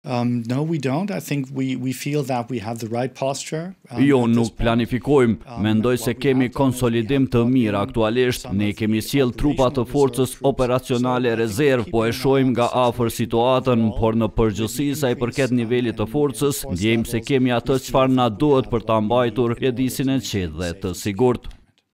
No, we don't. I think we feel that we have the right posture. Jo, nuk planifikojmë. Mendoj se kemi konsolidim të mirë aktualisht. Ne kemi sjell trupa të forcës operacionale rezervë, po e shohim nga afër situatën, por në përgjithësi sa i përket nivelit të forcës, ndjejmë se kemi atë çfarë na duhet për ta mbajtur mjedisin e qetë dhe të sigurt.